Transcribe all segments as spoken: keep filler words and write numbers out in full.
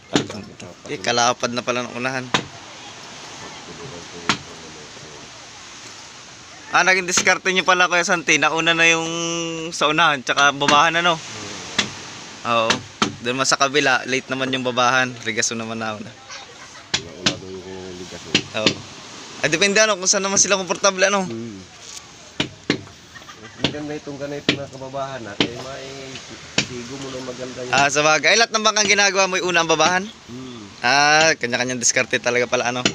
Eh, kalapad na pala ng unahan. Ah, naging diskarte nyo pala Kuya Santi. Nauna na yung sa unahan, tsaka babahan ano? Oo. Doon mas sa kabila, late naman yung babahan. Rigaso naman na una. Nauna doon yung ligaso. Oo. Ay, depende ano, kung saan naman sila komportable ano? Hmm. Maganda itong ganito na kababahan na. Kaya may sigo mo na maganda yun. Ah, sa bagay. Ay, lahat ng bangkang ginagawa mo yung una ang babahan? Hmm. Ah, kanya-kanyang diskarte talaga pala ano?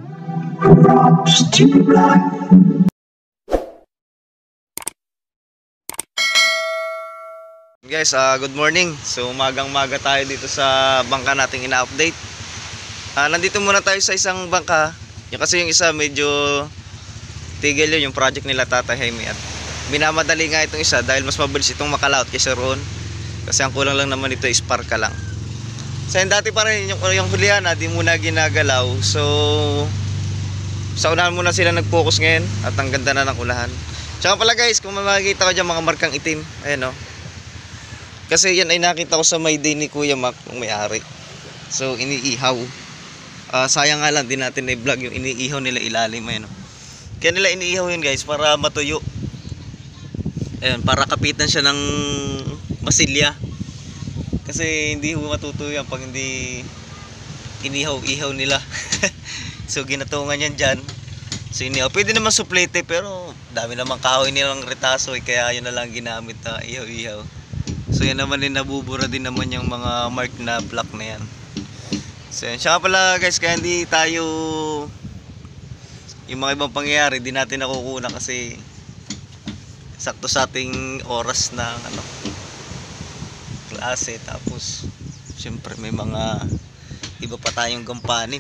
Guys, uh, good morning. So umagang-maga tayo dito sa bangka nating ina-update. Uh, nandito muna tayo sa isang bangka. Yung kasi yung isa medyo tigil yun, yung project nila Tata Jaime. At minamadali nga itong isa dahil mas mabilis itong makalaot kaysa roon. Kasi ang kulang lang naman ito is parka lang. So yung dati pa rin yung, yung hulihan na di muna ginagalaw. So sa unahan muna sila nag-focus ngayon. At ang ganda na ng ulahan. Tsaka pala guys, kung makikita ko dyan mga markang itim. Ayan o. Kasi yan ay nakita ko sa may day ni Kuya Mac ng may-ari. So iniihaw. Uh, sayang nga lang din natin i-vlog yung iniihaw nila ilalim. Ayan, no? Kaya nila iniihaw yun guys para matuyo. Ayan, para kapitan siya ng masilya. Kasi hindi ho matutuyo pag hindi inihaw-ihaw nila. So ginatungan yan dyan. So inihaw. Pwede naman suplete pero dami naman kahoy nilang retaso. Eh, kaya yun na lang ginamit na ihaw-ihaw. So yan naman din, nabubura din naman yung mga mark na block na yan. So yan, siya pala guys, kaya hindi tayo yung mga ibang pangyayari di natin nakukuna kasi sakto sa ating oras ng ano, klase. Tapos syempre may mga iba pa tayong gampanin.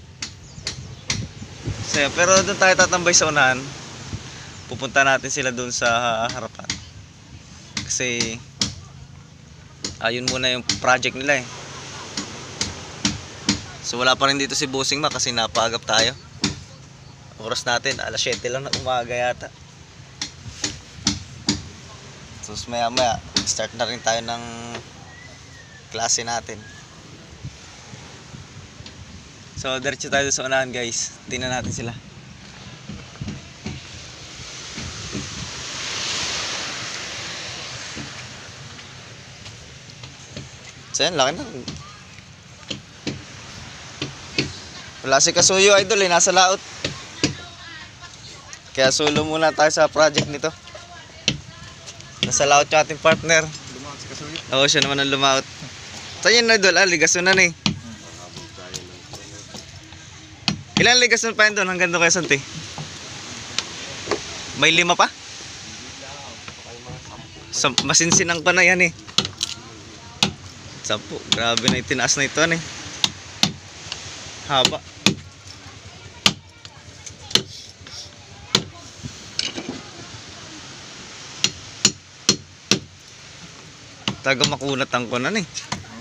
So yan, pero doon tayo tatambay sa unahan. Pupunta natin sila doon sa harapan kasi ayun muna yung project nila eh. So wala pa rin dito si Bossing Ma kasi napaagap tayo. Oras natin alas siyete lang na umaga yata. So maya maya start na rin tayo ng klase natin. So diretso tayo sa unahan guys. Tingnan natin sila. So yan, laki na. Wala si Kasuyo idol eh, nasa laot. Kaya solo muna tayo sa project nito. Nasa laot yung ating partner. Lumaot si Kasuyo. Oo, siya naman ang lumaot. So yan idol, ah, ligason na na eh. Ilan ligason pa yun doon hanggang doon kay Santi? May lima pa? Sam masinsinang pa na yan eh. Sampu, grabe na itinaas na ito ano eh. Haba. Taga makunat ang kunan eh.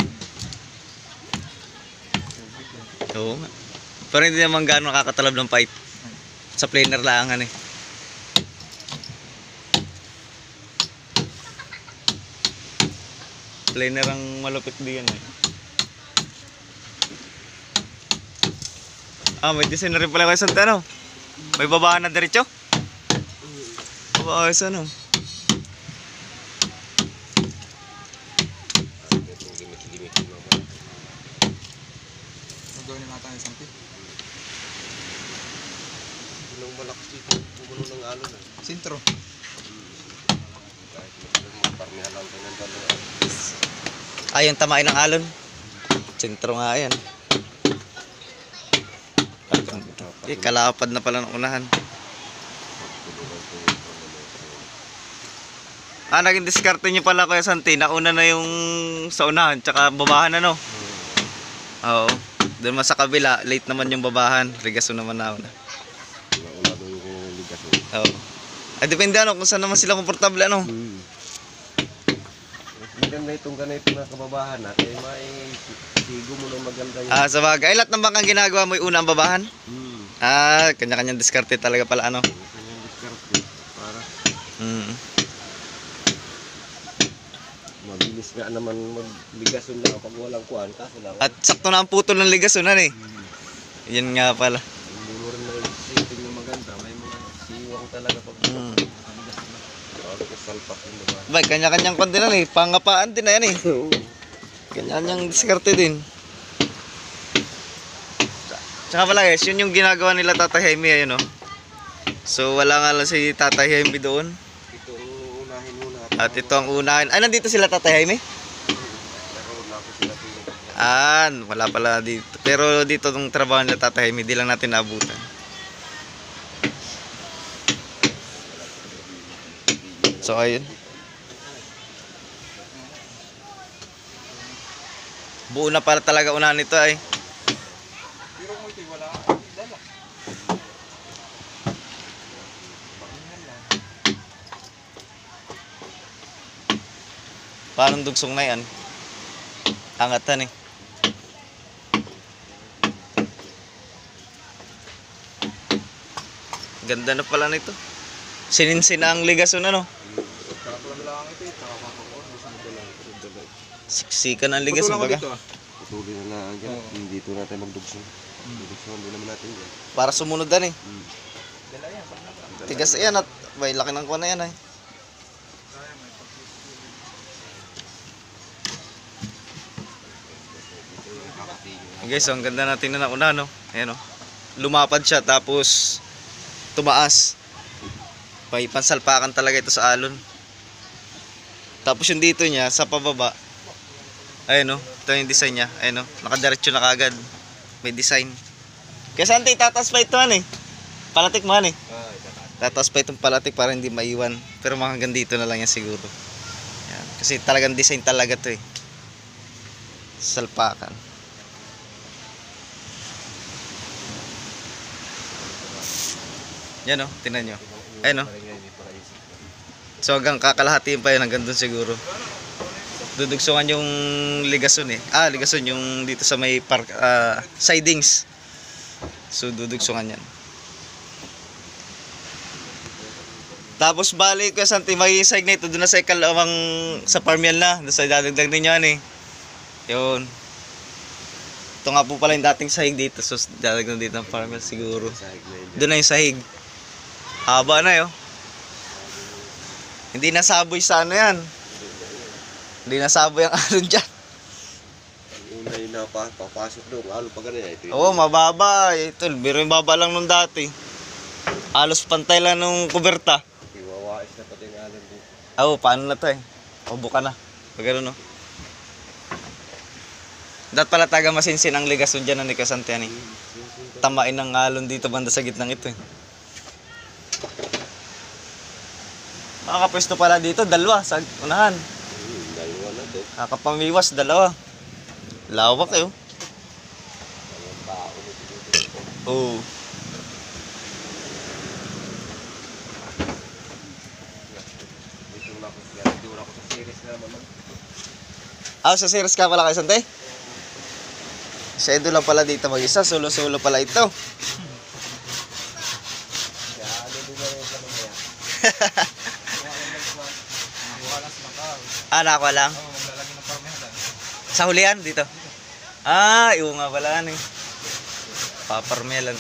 Oo nga. Pero hindi naman gaano nakakatalab ng pipe. Sa planer lang ano eh. Planer ang malupit diyan eh. Ah, may design na rin pala kayo sa ano? May babaan na diretso? Babaan sa ano? Nagawin na natin ang sampi. Unang malakas dito. Pupuno ng alon eh. Sintro. Kahit mga parmihan lang tayo ng talo. Ay, yung tamain ng alon. Sentro nga yan. Eh, kalapad na pala ng unahan. Ah, naging diskarte nyo pala Kuya Santi. Nauna na yung sa unahan, tsaka babahan ano? Oo. Doon mas sa kabila, late naman yung babahan. Rigaso naman na una. Nauna doon yung ligaso. Oo. Ay, depende ano, kung saan naman sila komportable ano? Hmm. Maganda itong ganito na kababahan na. Kaya may sigo mo na maganda yun. Ah, sa bagay. Ay, lahat ng bangkang ginagawa mo yung una ang babahan? Hmm. Ah, kanya-kanyang diskarte talaga pala ano? Kanyang diskarte para Hmm. mabilis nga nga naman magbigason na pag walang kuhan, kaso lang. At sakto na ang putol ng ligasunan eh. Yan nga pala. Hindi mo rin na-sitting na maganda. May mga siwang talaga pag Hmm. magbigason na. Grabe ka salpak yung diba? Bay, kanya-kanyang kwan din lang eh. Pangapaan din na yan eh. Oo. Kanya-kanyang diskarte din. Tsaka pala guys, yun yung ginagawa nila Tatay Jaime ayun oh. So wala nga lang si Tatay Jaime doon. Ito ang unahin muna. At ito ang unahin. Ay, nandito sila Tatay Jaime? Pero wala ko sila pinag- Ah, wala pala dito. Pero dito tong trabaho nila Tatay Jaime, di lang natin naabutan. So ayun. Buo na pala talaga unahan nito ay. Pero mo ito wala. Dala. Parang dugsong na yan. Angatan eh. Ganda na pala nito. Sininsin na ang ligason ano. Kapag lang ito, kakakakon. Gusto lang. Siksikan ang ligason baga. Patuloy na lang dyan. Dito natin magdugsong. Magdugsong, hindi naman natin dyan. Para sumunod dan eh. Hmm. Tigas yan at may laki ng kuha na yan ay. Guys, so, ang ganda natin na nauna no. Ayan oh. Lumapad siya tapos tumaas. May pansalpakan talaga ito sa alon. Tapos yung dito niya sa pababa. Ayan oh, ito yung design niya. Ayan oh, nakadiretso na kagad. May design. Kaya saan tayo tataas pa ito eh? Palatik man eh. Tataas pa itong palatik para hindi maiwan. Pero mga hanggang dito na lang yan siguro. Yan. Kasi talagang design talaga to eh. Salpakan. Yan o, tinan nyo. Ayun o. So hanggang kakalahatiin pa yun, hanggang dun siguro. Dudugsungan yung ligason eh. Ah, ligason yung dito sa may park, uh, sidings. So dudugsungan yan. Tapos balik ko sa may side na ito, doon na sa ikalawang sa Parmial na. Doon sa dadagdag ninyo yan eh. Yun. Ito nga po pala yung dating sahig dito. So dadagdag dito ng Parmial siguro. Doon na yung sahig. Haba na yun. Hindi nasaboy sa ano yan. Hindi nasaboy ang alon dyan. Una yung napapasok doon. Alo pa ganun ito. Oo, mababa. Ito, biro yung baba lang nung dati. Halos pantay lang nung kuberta. Iwawais na pati ng alon dito. Oo, paano na to eh. Ubo ka na. Pag gano'n no. Dat pala taga masinsin ang ligason dyan ni Kasantian eh. Tamain ng alon dito banda sa gitnang ito eh. Makakapwesto pala dito, dalawa sa unahan. Hmm, dalawa na to. Nakapamiwas, dalawa. Lawak eh oh. Ang tao nito dito. Oo. Dito na ako. Dito na ako sa series na naman. Ah, sa series ka pala kay Sante? Sa Edo lang pala dito mag-isa, solo-solo pala ito. Kaya ano din na yung tanong kaya. Ah, nakakuha lang. Oo, maglalagay ng parmesan. Sa hulihan dito. Ah, iyo nga pala ano eh. Paparmelan.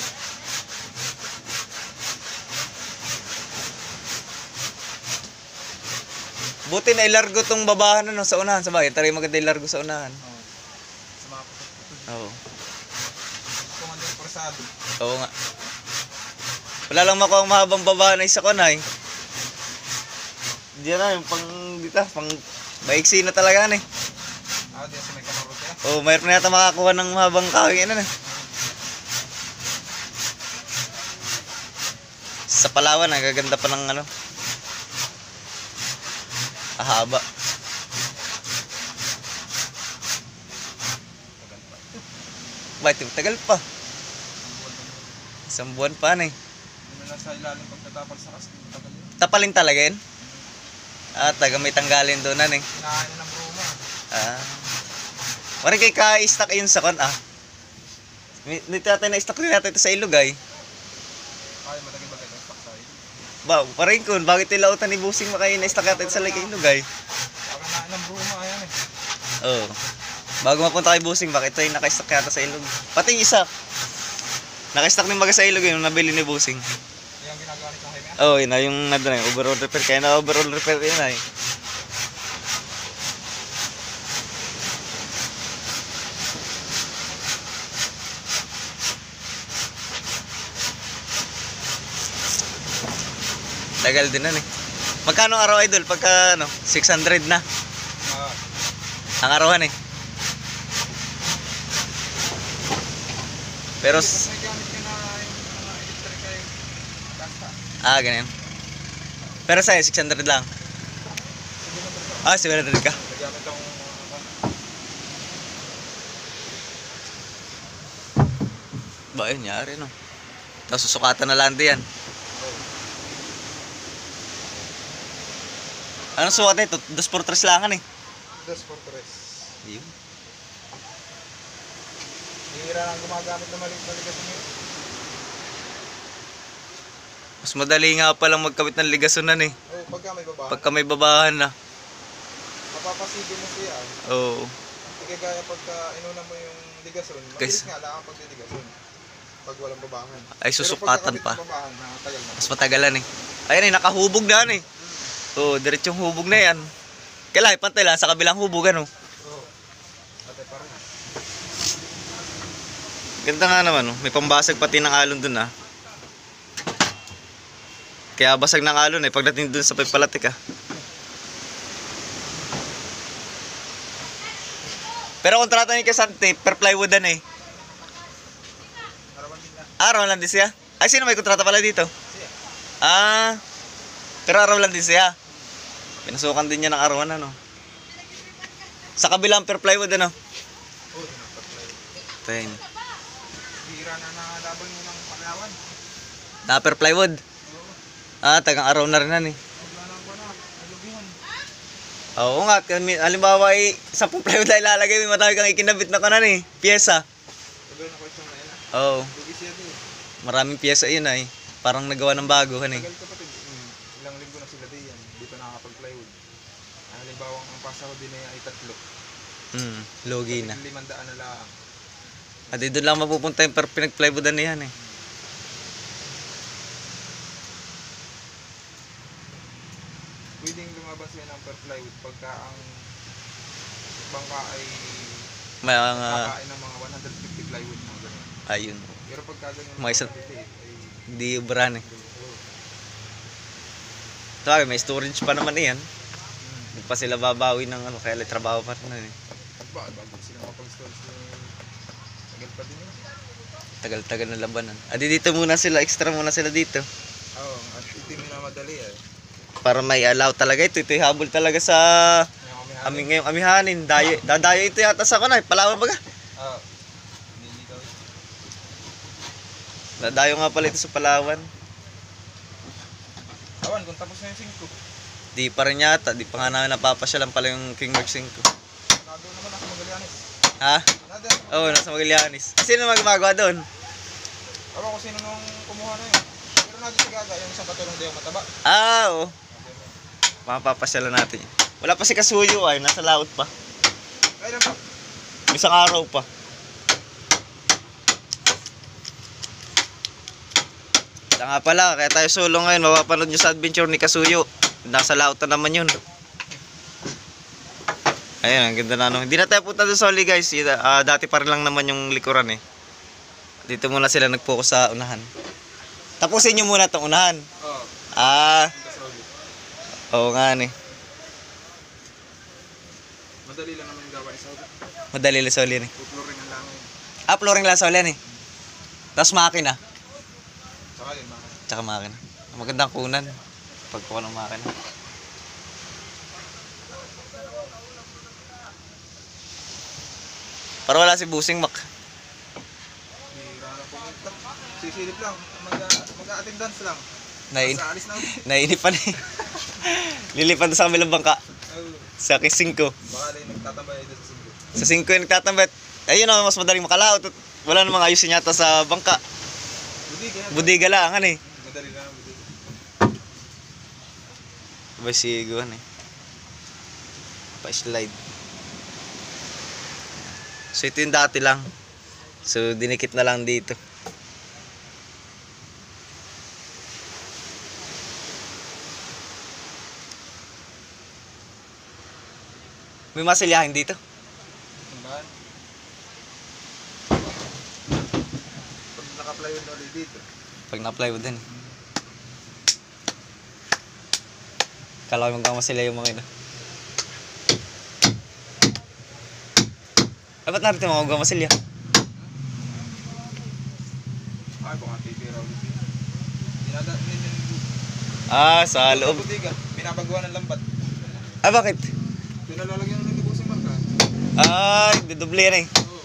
Buti na ilargo tong babahan ano sa unahan sa bagay. Tara maganda ilargo sa unahan. Oo. Sa mga putot-putot. Oo. Kumanda yung persado. Oo nga. Wala lang makuha ang mahabang babahan na isa ko na eh. Diyan na yung pang dito, pang maiksi na talaga na eh. Ah, di sa may kamarote ah. Oo, mayroon na yata makakuha ng mahabang kawing ano na. Sa Palawan, nagaganda pa ng ano. Ahaba. Bakit tagal pa? Isang buwan pa na eh. Hindi na sa ilalim pagkatapal sa kas. Tagal yun. Tapalin talaga yun? Ah, taga may tanggalin doon na eh. Kinahain na ng broma. Ah. Parang kay ka-stack yun sa kon ah. Dito natin na-stack din natin ito sa Ilugay. Ay, malagay ba kayo ng paksay? Ba, parang kun, bakit nilautan ni Busing makain na-stack natin sa Lake Ilugay? Baka na ng broma, ayan eh. Oo. Bago mapunta kay Busing, bakit ito yung naka-stack yata sa ilog. Pati yung isa. Naka-stack din baga sa ilog yun, nabili ni Busing. Yung ginagawa nito Jaime. Oo, oh, yun na yung nandun na yung overall repair. Kaya na overall repair yun na eh. Tagal din na eh. Magkano ang araw idol? Pagka ano, six hundred na. Ah, Ang arawan eh. Pero, s- may gamit ka na yung mga electric ay kasta. ah, ganyan. Pero sa'yo, six hundred lang. Ah, seven hundred ka. May gamit akong Ba, yun, yari no. Tapos susukatan na lang din yan. Anong sukat ito? Dos por tres langan eh. dos for tres. Yun. Hihira lang gumagamit na maliit na ligas niyo. Mas madali nga palang magkabit ng ligasunan eh. Oh, pagka may babahan, Pagka may babahan na. mapapasigil mo siya. Oo. Hindi kagaya pagka inuna mo yung ligason, Guys. mabilis nga lang ang pagdiligason. Pag walang babahan. Ay, susukatan Pero pa. pagkakabit ng babahan, nakatagal na. Mas matagalan eh. Ayun eh, nakahubog na yan eh. Oo, diretsong hubog na yan. Kailangan pantay lang sa kabilang hubog ano. Oo. Ate parang. Ganda nga naman oh. May pambasag pati ng alon dun ah. Kaya basag ng alon eh pagdating dun sa pagpalatik ah. Pero kontrata ni Kasante, per plywoodan eh. Arawan din na. Araw lang din siya. Ay, sino may kontrata pala dito? Siya. Ah, pero araw lang din siya. Pinasukan din niya ng arawan ano. Sa kabilang per plywood ano. Oo, napag-play. Tayo. Hihira na nalaban mo ng Palawan. Na per plywood. Oo. Ah, tagang araw na rin yan eh. Wala na ba na? Nalubihan. Oo nga, kami, halimbawa ay sampung plywood na ilalagay, may matawag kang ikinabit na kanan eh. Pyesa. Tagal na question na yan ah. Oo, Lugi siya din. maraming pyesa yun ay. Parang nagawa ng bago kan eh. Tagal kapatid. Hmm. Ilang linggo na sila diyan. Di pa nakakapag-plywood. Ah, halimbawa ang pasahod din na ay tatlo. Hmm, logi na. Limandaan na lang. At doon lang mapupunta yung per pinag-plywoodan na yan eh. Pwedeng lumabas yan ng per plywood pagka ang bangka ay May mga, kakain ng mga one hundred fifty plywood mga ganun. ayun. Pero pagka ganyan Mga isa- maliliit ay Hindi ubran eh. oo. Sabi, may storage pa naman eh yan. Hmm. Hindi pa sila babawi ng ano, kaya trabaho pa rin eh. Ba, bago sila mapag-storage ng tagal pa din yun. Tagal-tagal na labanan. Adi dito muna sila, extra muna sila dito. Oo, at itim na madali eh. Para may allow talaga ito. Ito yung habol talaga sa Ngayon kami amin ngayong amihanin. Dayo, dadayo ito yata sa kanay. Palawan baga. Oo. Hindi daw. Dadayo nga pala ito sa Palawan. Awan, kung tapos na yung singko. Di pa rin yata. Di pa nga namin napapasyalan pala yung King Mark cinco. Nado naman ako Magallanes. Ha? Nado. Oo, oh, nasa Magallanes. Sino magmagawa doon? Awan ko sino nung kumuha na yun. Pero nado si Gaga, yung isang katulong dayo mataba. Ah, oo. Mapapasyalan natin yun. Wala pa si Kasuyo ay. Nasa laot pa. Kailan pa? Isang araw pa. Ito nga pala, kaya tayo solo ngayon. Mapapanood nyo sa adventure ni Kasuyo. Nasa laot na naman yun. Ayun, ang ganda na ano. Hindi na tayo punta doon sa huli guys. Uh, dati pa rin lang naman yung likuran eh. Dito muna sila nag-focus sa unahan. Tapusin nyo muna itong unahan. Oo. Ah, Yung kasawli. oo nga ni. Madali lang naman yung gawa isa. Madali lang sa huli ni. Flooring ang lang yun. Ah, flooring lang sa huli ni. Tapos makina. Saka yun, mga. Tsaka makina. Magandang kunan. Pagkuha ng makina. Para wala si Busing Mac. Bira na pumunta. Sisilip lang. Mag- Mag-a-attendance lang. Nain Sa alis na ulit. nainipan eh. Lilipad sa kabilang bangka. Oo. Sa cinco. Baka rin nagtatambay dito sa singko. Sa cinco yung nagtatambay. Ayun na, mas madaling makalaot. Wala namang ayusin yata sa bangka. Budig yan. Budiga lang, ano eh. Madali lang ang budig. Basigo, ano eh. Pa-slide. So ito yung dati lang. So dinikit na lang dito. May masilyahin dito. Saan? Pag naka-plywood na ulit dito. Pag na-plywood din. Kala ko magkamasilya yung mga ina. Ay, ba't natin mga magkamasilya? Ay, baka titira ulit dito. Dinada, nililigo. Ah, sa loob. Butiga, binabagawa ng lambat. Ah, bakit? Doon na lalagyan ng libusing marka. Ay, dudoble yan eh. Oo.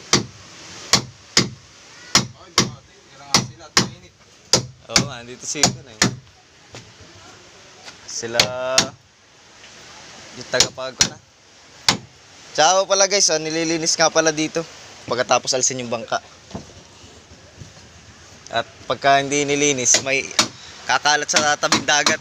Ay, baka titira nga sila at mainit. Oo nga, dito si na eh. Sila yung tagapag ko na. Tsaka pala guys, ah, nililinis nga pala dito pagkatapos alisin yung bangka. At pagka hindi nilinis, may kakalat sa tabing dagat.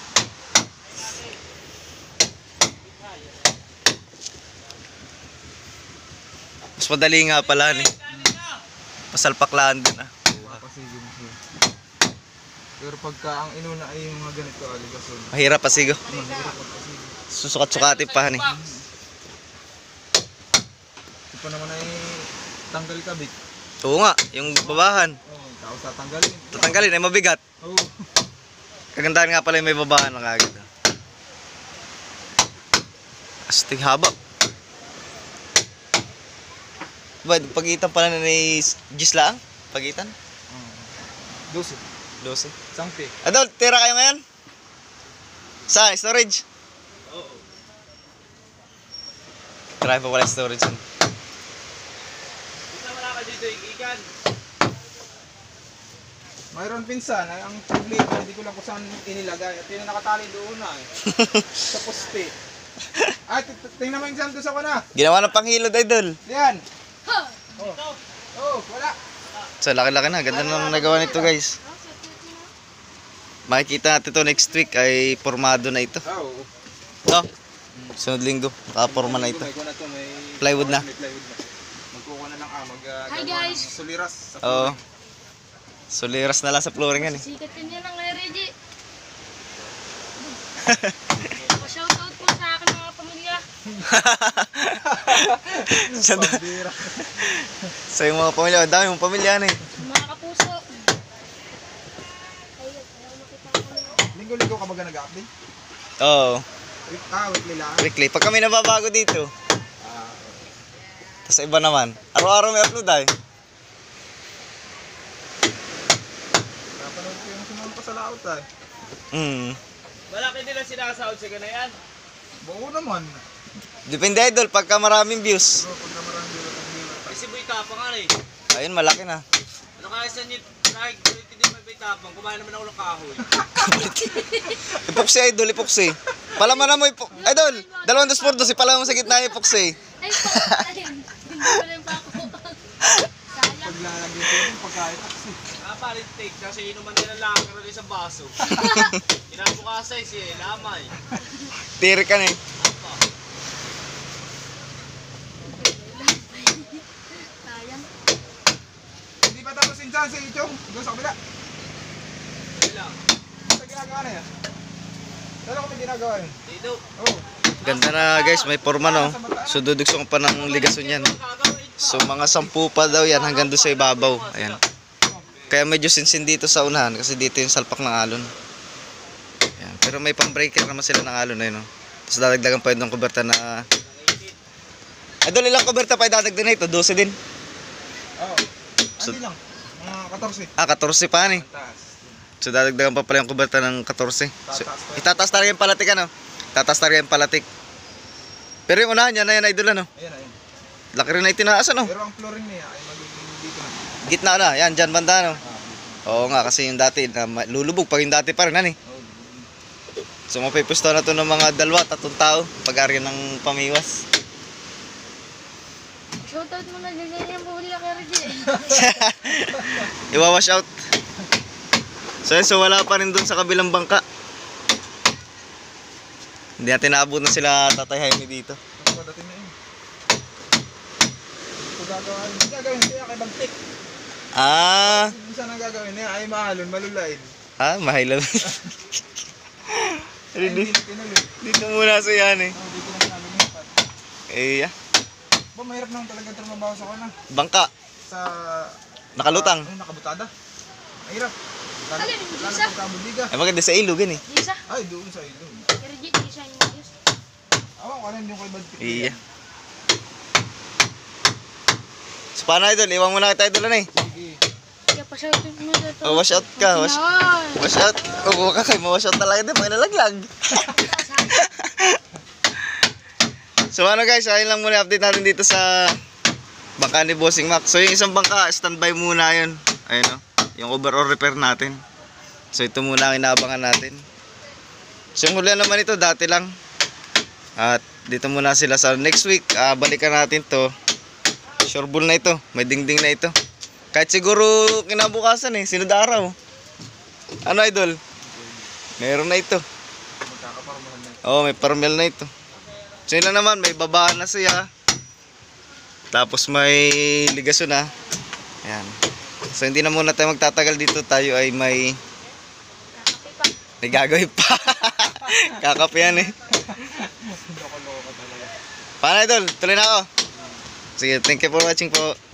Mas madali nga pala ni. Pasalpaklaan din ah. Papasigil siya. Pero pagka ang inuna ay yung mga ganito, aligason. Mahirap pasigo. Mahirap pagpasigil. Susukat-sukatin pa ni. Ito pa naman ay tanggal kabit. Oo nga, yung babahan. Oo, tapos tatanggalin. Tatanggalin ay mabigat. Oo. Kagandahan nga pala yung may babahan na kagad. Astig haba. Ba, pagitan pala na ni Gisla ang? Pagitan? Dosi. Dose. Sangpi. Adol, tira kayo ngayon? Saan? Storage? Oo. Try pa pala yung storage yun. Isa wala ka dito, ikikan. Mayroon pinsan, ay ang problema, hindi ko lang kung saan inilagay. At yun ang nakatali doon na eh. Sa poste. Ay, t- t- tingnan mo yung saan doon sa kana. Ginawa ng panghilod, idol. Yan. Oh. Oh, wala. So, laki-laki na. Ganda nang nagawa nito, guys. Makikita natin to next week ay formado na ito. Oo. No? Sunod linggo, nakaporma na ito. May kuha na to, may Plywood na. May plywood na. Magkukuha na lang ah, mag uh, Hi, gagawa guys. ng suliras sa Oo. Suliras na lang sa flooring yan eh. Sikat ka niya ng Reggie. Pa-shoutout po sa akin mga pamilya. sa, da- pambira. sa yung mga pamilya, ang dami mong pamilya na eh. Sa mga kapuso. Ayun, ayaw makita ko na. Linggo-linggo ka ba nag-update? Oo, Week, ah, weekly lang. weekly. Pag kami nababago dito, Ah, tapos iba naman, araw-araw may upload ay. napanood ko yung sumunod pa sa laot ah. Hmm. Malaki nila sinasahod sa ganayan. Buo naman. Depende idol, pagka maraming views. Pero pag na marami ulit ang hirap. Ay si Boy Tapang nga eh. Ayun, malaki na. Ano kaya sa nit? Kahit hindi may Boy Tapang, kumain naman ako ng kahoy. Ipoksi idol, ipoksi. Palaman mo ipok. Idol, dalawang dos por dos, ipalaman mo sa gitna ipoksi. Ay, po. Ayun. Hindi ko lang pa ako. Sayang. Paglalagyan ko yung pagkain kasi. Ah, palit take kasi inuman nila lang ng isang baso. Kinabukasay siya eh, lamay. Tiri ka na eh. Apa? Sayang. Hindi pa tapos insan si Ichong. Doon sa kabila. Wala. Sa ginagawa na yan. Dala ko may ginagawa yun. Dito. Oo. Ganda na guys, may forma no. So dudugso pa ng ligason yan. So mga sampu pa daw yan hanggang doon sa ibabaw. Ayan. Kaya medyo sinsin dito sa unahan kasi dito yung salpak ng alon. Ayan. Pero may pang-breaker naman sila ng alon ayun no. Tapos dadagdagan pa yun ng kuberta na... Idol, ilang kuberta pa idadagdag na ito? twelve din? Oo. So- Andi lang. Mga fourteen. Ah, fourteen pa ni. Taas. So dadagdagan pa pala yung kuberta ng fourteen. So, itataas talaga yung palatik ano? Tataas talaga yung palatik. Pero yung unahan yan na yan idol ano? Ayan, ayan. Laki rin na itinaas ano? Pero ang flooring niya ay magiging dito na. Gitna na, yan dyan banda no? Ah, Oo nga kasi yung dati na ma- lulubog pag yung dati pa rin ano eh. oo. So mapipusto na to ng mga dalawa, tatlong tao pag-ari ng pamiwas. Shoutout mo na ganyan yung pamilya kay Reggie. Iwawash out. So yun, so wala pa rin dun sa kabilang bangka. Hindi natin naabot na sila Tatay Jaime dito. Ito ba dating na yun? Ito dati gagawa. Gagawin kaya kay Bagtik. Ah, Minsan ang gagawin niya ay mahalon, malulaid. ah, mahilaw. Ay, hindi Dito, na tinuloy. dito muna sa yan eh. Oh, dito lang namin lipat. Eh, ah, Ba, mahirap naman talaga trumabaho sa kana. bangka, Sa... nakalutang. Ay, nakabutada. Mahirap. Lalo, Alin, yung lalo isa? pagkabuliga. Ay, maganda sa ilog yan eh. Isa. Ay, doon sa ilong. I-reject di siya yung Diyos. Awan ko alam yung kay Bagtik. Iya. So, paano idol? Iwan mo na kita idol na eh. Sige. Kaya pa siya ito mo dito. Oh, wash out ka, wash- Pinawan. Wash out. Oo ka kay ma-wash out talaga din pag nalaglag. So ano guys, ayun lang muna update natin dito sa bangka ni Bossing Mac. So yung isang bangka, standby muna yun. Ayun o, yung overall repair natin. So ito muna ang inaabangan natin. So yung huli naman ito, dati lang. At dito muna sila sa next week. Ah, balikan natin to. Sure bull na ito, may dingding na ito. Kahit siguro kinabukasan eh, sunod araw. Ano idol? Meron na ito. Magkakaparmahan na. Oo, may parmel na ito. So yun lang naman, may babaan na siya. Tapos may ligaso na. Ayan. So hindi na muna tayo magtatagal dito. Tayo ay may... May gagawin pa. Kakape yan eh. Loko-loko ka talaga. Paano idol? Tuloy na ako. Sige, thank you for watching po.